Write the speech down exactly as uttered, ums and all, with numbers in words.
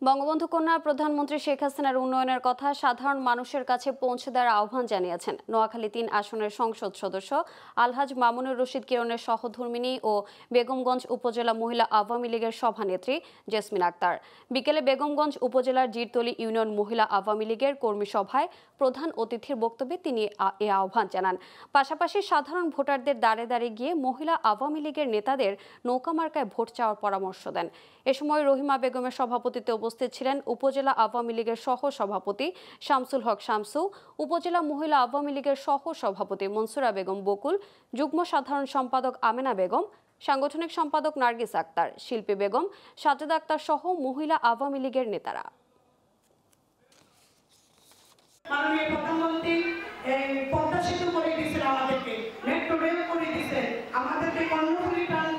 বঙ্গবন্ধু কন্যা প্রধানমন্ত্রী শেখ হাসিনার উন্নয়নের কথা সাধারণ মানুষের কাছে পৌঁছে দেওয়ার আহ্বান জানিয়েছেন নোয়াখালী তিন আসনের সংসদ সদস্য আলহাজ মামুনুর রশিদ কিরণের সহধর্মিণী ও বেগমগঞ্জ উপজেলা মহিলা আওয়ামী লীগের সভানেত্রী জেসমিন আক্তার। বিকেলে বেগমগঞ্জ উপজেলার জিরতলী ইউনিয়ন মহিলা আওয়ামী লীগের কর্মী সভায় প্রধান অতিথির বক্তব্যে তিনি এ আহ্বান জানান। পাশাপাশি সাধারণ ভোটারদের দাঁড়ে দাঁড়ে গিয়ে মহিলা আওয়ামী লীগের নেতাদের নৌকা মার্কায় ভোট চাওয়ার পরামর্শ দেন। এ সময় রহিমা বেগমের সভাপতিত্বে উপস্থিত ছিলেন উপজেলা আওয়ামী লীগের সহ সভাপতি শামসুল হক শামসু, উপজেলা মহিলা আওয়ামী লীগের সহ সভাপতি মনসুরা বেগম বকুল, যুগ্ম সাধারণ সম্পাদক আমেনা বেগম, সাংগঠনিক সম্পাদক নার্গিস আক্তার, শিল্পী বেগম, সাজেদা আক্তার সহ মহিলা আওয়ামী লীগের নেতারা। মাননীয় প্রধানমন্ত্রী পদ্মা সেতু করে দিয়েছেন, আমাদেরকে মেট্রো রেল করে দিয়েছেন, আমাদেরকে কর্মসংস্থান